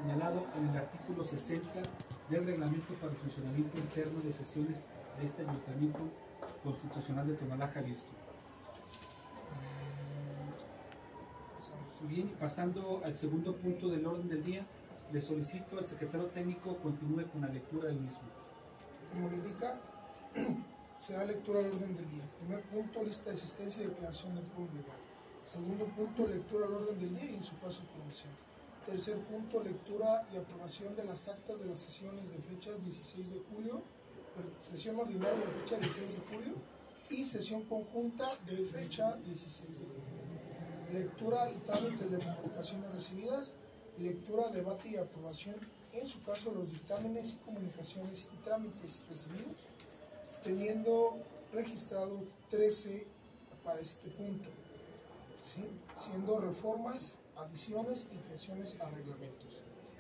señalado en el artículo 60 del Reglamento para el Funcionamiento Interno de Sesiones de este Ayuntamiento Constitucional de Tonalá, Jalisco. Bien, pasando al segundo punto del orden del día, le solicito al secretario técnico continúe con la lectura del mismo. Como lo indica, se da lectura al orden del día. Primer punto, lista de asistencia y declaración del quórum legal. Segundo punto, lectura al orden del día y en su caso aprobación. Tercer punto, lectura y aprobación de las actas de las sesiones de fechas 16 de julio, sesión ordinaria de fecha 16 de julio y sesión conjunta de fecha 16 de julio. Lectura y trámites de comunicaciones recibidas, lectura, debate y aprobación, en su caso los dictámenes y comunicaciones y trámites recibidos, teniendo registrado 13 para este punto, ¿sí? Siendo reformas, adiciones y creaciones a reglamentos.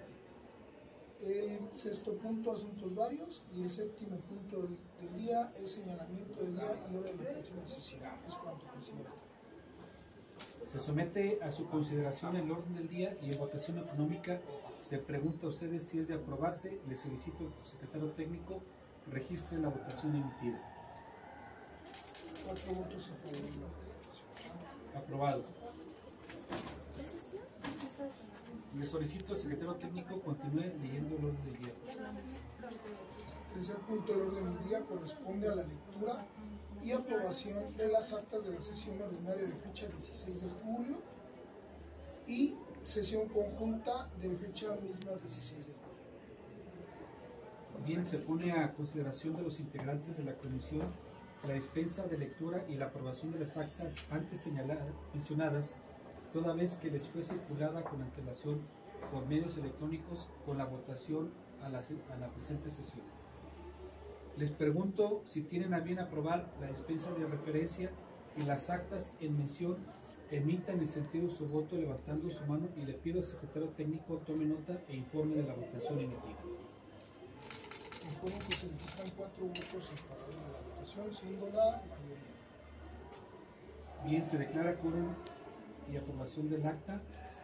El sexto punto, asuntos varios, y el séptimo punto del día es señalamiento del día y hora de la próxima sesión. Es cuanto, presidente. Se somete a su consideración el orden del día y en votación económica se pregunta a ustedes si es de aprobarse. Le solicito al secretario técnico registre la votación emitida. 4 votos a favor de la votación. Aprobado. Le solicito al secretario técnico continúe leyendo el orden del día. Tercer punto del orden del día corresponde a la lectura y aprobación de las actas de la sesión ordinaria de fecha 16 de julio y sesión conjunta de fecha misma 16 de julio. Bien, se pone a consideración de los integrantes de la comisión la dispensa de lectura y la aprobación de las actas antes mencionadas, toda vez que les fue circulada con antelación por medios electrónicos con la votación a la presente sesión. Les pregunto si tienen a bien aprobar la dispensa de referencia y las actas en mención emitan en sentido de su voto levantando su mano y le pido al secretario técnico tome nota e informe de la votación emitida. Informo que se registran 4 votos a favor de la votación, siendo la mayoría. Bien, se declara quórum y aprobación del acta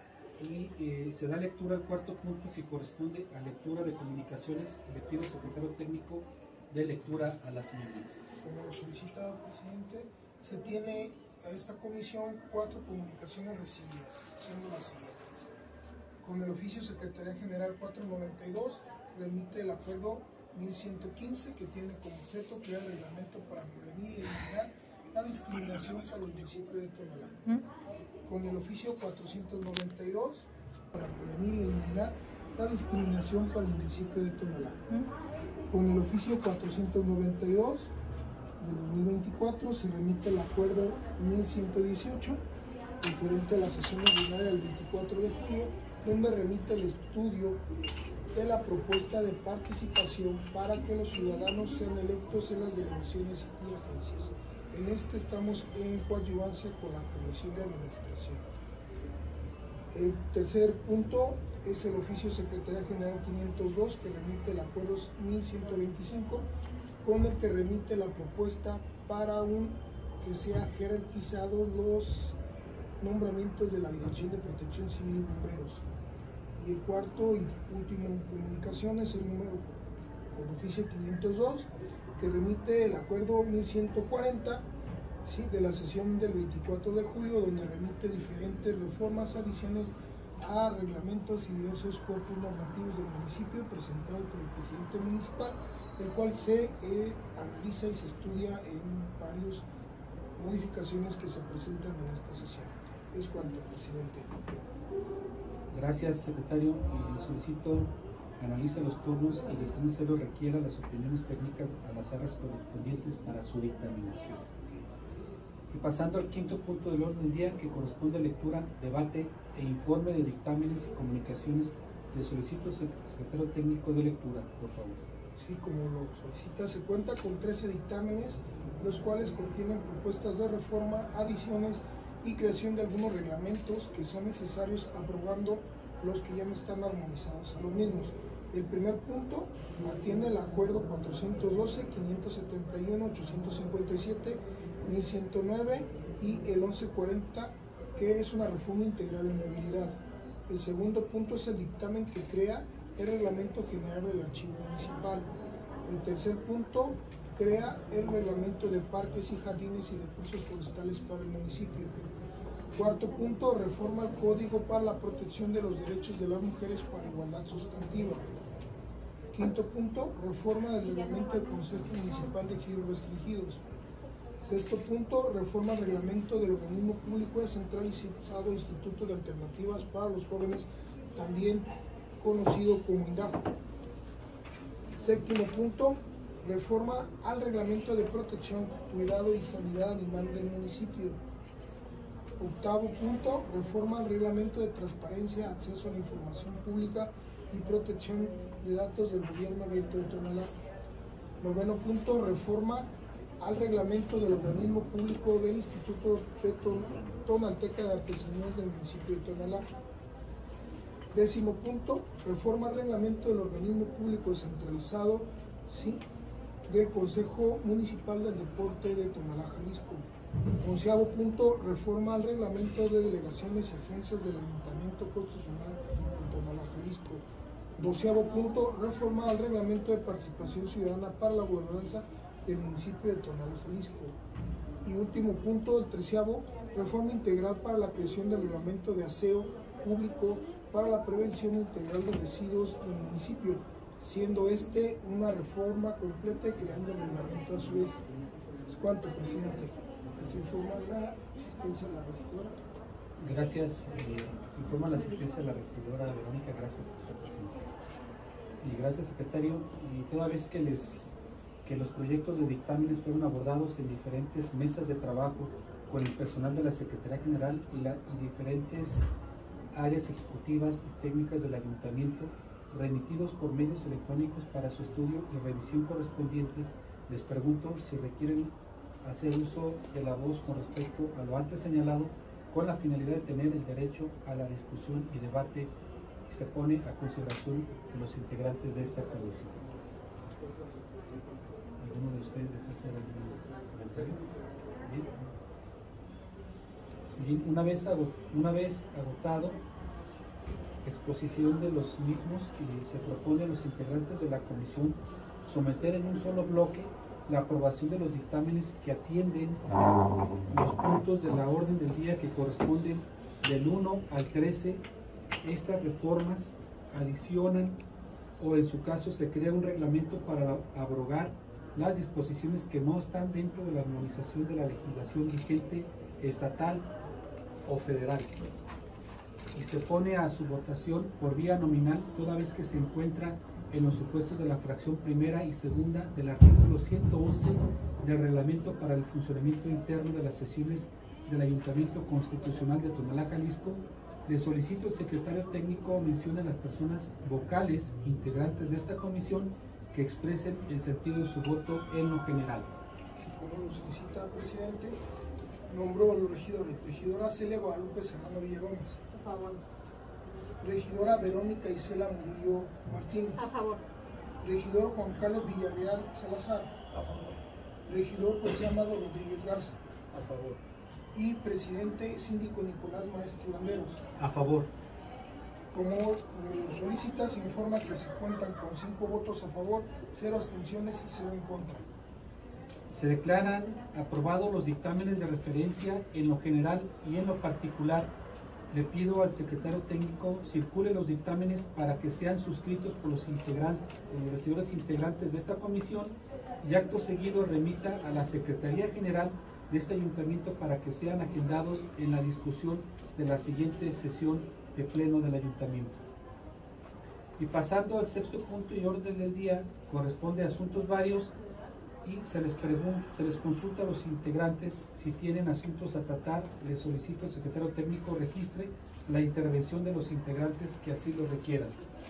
y se da lectura al cuarto punto que corresponde a lectura de comunicaciones. Le pido al secretario técnico de lectura a las mismas. Como lo solicita el presidente, se tiene a esta comisión 4 comunicaciones recibidas, siendo las siguientes. Con el oficio Secretaría General 492, remite el acuerdo 1115 que tiene como objeto crear el reglamento para prevenir y eliminar la discriminación para el municipio de Tonalá. Con el oficio 492 para prevenir y eliminar la discriminación para el municipio de Tonalá. Con el oficio 492 de 2024 se remite el acuerdo 1118 referente a la sesión ordinaria del 24 de julio, donde remite el estudio de la propuesta de participación para que los ciudadanos sean electos en las delegaciones y agencias. En este estamos en coadyuvancia con la Comisión de Administración. El tercer punto es el oficio Secretaría General 502 que remite el acuerdo 1125 con el que remite la propuesta para que sea jerarquizado los nombramientos de la Dirección de Protección Civil y Bomberos. Y el cuarto y último en comunicación es el número con oficio 502 que remite el acuerdo 1140 ¿sí? de la sesión del 24 de julio, donde remite diferentes reformas, adiciones a reglamentos y diversos cuerpos normativos del municipio presentado por el presidente municipal, el cual se analiza y se estudia en varias modificaciones que se presentan en esta sesión. Es cuanto, presidente. Gracias, secretario. Le solicito analice los turnos y de ser necesario requiera las opiniones técnicas a las áreas correspondientes para su dictaminación. Y pasando al quinto punto del orden del día, que corresponde a lectura, debate e informe de dictámenes y comunicaciones, le solicito al secretario técnico de lectura, por favor. Sí, como lo solicita, se cuenta con 13 dictámenes, los cuales contienen propuestas de reforma, adiciones y creación de algunos reglamentos que son necesarios, abrogando los que ya no están armonizados a los mismos. El primer punto atiende el acuerdo 412, 571, 857, 1109 y el 1140, que es una reforma integral en movilidad. El segundo punto es el dictamen que crea el reglamento general del archivo municipal. El tercer punto crea el reglamento de parques y jardines y recursos forestales para el municipio. Cuarto punto, reforma el código para la protección de los derechos de las mujeres para igualdad sustantiva. Quinto punto, reforma del reglamento del Consejo Municipal de Ejidos Restringidos. Sexto punto, reforma el reglamento del organismo público descentralizado Instituto de Alternativas para los Jóvenes, también conocido como INDAJO. Séptimo punto, reforma al reglamento de protección, cuidado y sanidad animal del municipio. Octavo punto, reforma al reglamento de transparencia, acceso a la información pública y protección de datos del gobierno abierto de Tonalá. Noveno punto, reforma al reglamento del organismo público del Instituto de Tonalteca de Artesanías del municipio de Tonalá. Décimo punto, reforma al reglamento del organismo público descentralizado, ¿sí?, del Consejo Municipal del Deporte de Tonalá, Jalisco. Onceavo punto, reforma al reglamento de delegaciones y agencias del Ayuntamiento Constitucional de Tonalá, Jalisco. Doceavo punto, reforma al reglamento de participación ciudadana para la gobernanza del municipio de Tonalá, Jalisco. Y último punto, el treceavo, reforma integral para la creación del reglamento de aseo público para la prevención integral de residuos del municipio, siendo este una reforma completa y creando el reglamento a su vez. ¿Es cuánto, presidente? Se informa la asistencia de la regidora. Gracias. Se informa la asistencia de la regidora Verónica. Gracias por su presencia. Y gracias, secretario. Y toda vez que los proyectos de dictámenes fueron abordados en diferentes mesas de trabajo con el personal de la Secretaría General y diferentes áreas ejecutivas y técnicas del ayuntamiento, remitidos por medios electrónicos para su estudio y revisión correspondientes, les pregunto si requieren hacer uso de la voz con respecto a lo antes señalado, con la finalidad de tener el derecho a la discusión y debate que se pone a consideración de los integrantes de esta comisión. ¿Alguno de ustedes desea hacer algún comentario? Bien, una vez agotado exposición de los mismos, y se propone a los integrantes de la comisión someter en un solo bloque la aprobación de los dictámenes que atienden los puntos de la orden del día que corresponden del 1 al 13. Estas reformas adicionan o en su caso se crea un reglamento para abrogar las disposiciones que no están dentro de la armonización de la legislación vigente estatal o federal, y se pone a su votación por vía nominal toda vez que se encuentra en los supuestos de la fracción primera y segunda del artículo 111 del reglamento para el funcionamiento interno de las sesiones del Ayuntamiento Constitucional de Tonalá, Jalisco. Le solicito al secretario técnico mencione a las personas vocales integrantes de esta comisión que expresen el sentido de su voto en lo general. Como lo solicita, presidente, nombró a los regidores. Regidora Celia Guadalupe Serrano Villagómez. A favor. Regidora Verónica Isela Murillo Martínez. A favor. Regidor Juan Carlos Villarreal Salazar. A favor. Regidor José Amado Rodríguez Garza. A favor. Y presidente síndico Nicolás Maestro Landeros. A favor. Como lo solicita, se informa que se cuentan con 5 votos a favor, 0 abstenciones y 0 en contra. Se declaran aprobados los dictámenes de referencia en lo general y en lo particular. Le pido al secretario técnico circule los dictámenes para que sean suscritos por los regidores integrantes de esta comisión y acto seguido remita a la Secretaría General de este ayuntamiento para que sean agendados en la discusión de la siguiente sesión de pleno del ayuntamiento. Y pasando al sexto punto y orden del día, corresponde a asuntos varios y se les consulta a los integrantes si tienen asuntos a tratar. Les solicito al secretario técnico registre la intervención de los integrantes que así lo requieran.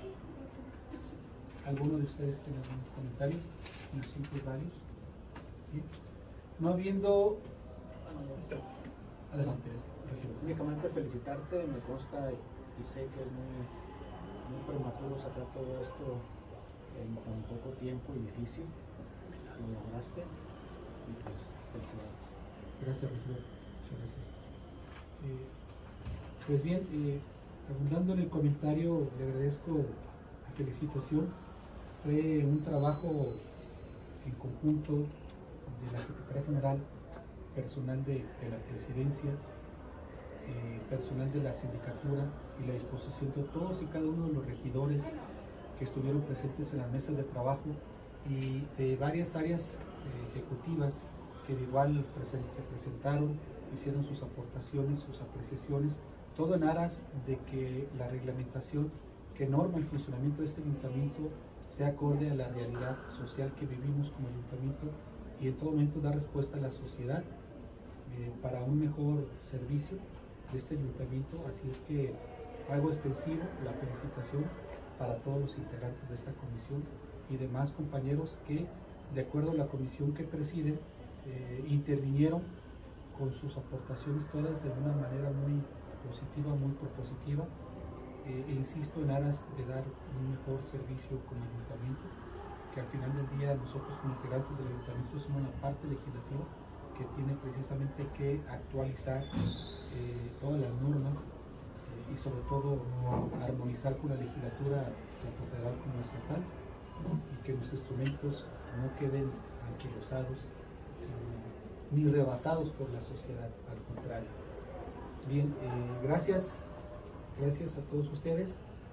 ¿Alguno de ustedes tiene algún comentario en asuntos varios? ¿Sí? No habiendo... Adelante. Únicamente felicitarte, me consta y sé que es muy prematuro sacar todo esto en tan poco tiempo y difícil. Lo lograste y pues felicidades. Gracias, regidor. Muchas gracias. Pues bien, Abundando en el comentario, le agradezco la felicitación. Fue un trabajo en conjunto de la Secretaría General, personal de la Presidencia, personal de la Sindicatura y la disposición de todos y cada uno de los regidores que estuvieron presentes en las mesas de trabajo y de varias áreas ejecutivas que de igual se presentaron, hicieron sus aportaciones, sus apreciaciones, todo en aras de que la reglamentación que norma el funcionamiento de este ayuntamiento sea acorde a la realidad social que vivimos como ayuntamiento y en todo momento dar respuesta a la sociedad para un mejor servicio de este ayuntamiento. Así es que hago extensivo la felicitación para todos los integrantes de esta comisión y demás compañeros que, de acuerdo a la comisión que presiden, intervinieron con sus aportaciones todas de una manera muy positiva, muy propositiva, e insisto, en aras de dar un mejor servicio como ayuntamiento, que al final del día nosotros como integrantes del ayuntamiento somos la parte legislativa que tiene precisamente que actualizar todas las normas y sobre todo armonizar con la legislatura tanto federal como estatal y que los instrumentos no queden anquilosados ni rebasados por la sociedad, al contrario. Bien, gracias a todos ustedes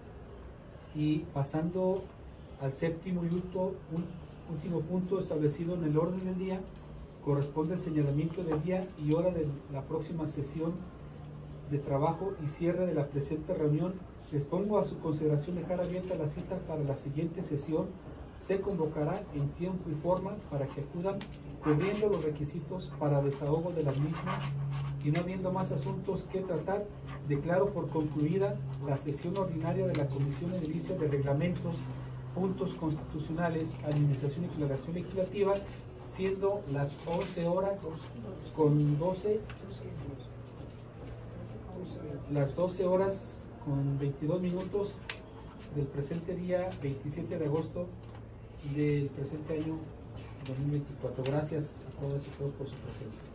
y pasando al séptimo y último punto establecido en el orden del día, corresponde el señalamiento del día y hora de la próxima sesión de trabajo y cierre de la presente reunión. Les pongo a su consideración dejar abierta la cita para la siguiente sesión. Se convocará en tiempo y forma para que acudan cubriendo los requisitos para desahogo de las mismas y no habiendo más asuntos que tratar, declaro por concluida la sesión ordinaria de la Comisión Edilicia de Reglamentos, Puntos Constitucionales, Administración y Declaración Legislativa, siendo las 11 horas con 12, las 12 horas con 22 minutos del presente día 27 de agosto del presente año 2024. Gracias a todas y todos por su presencia.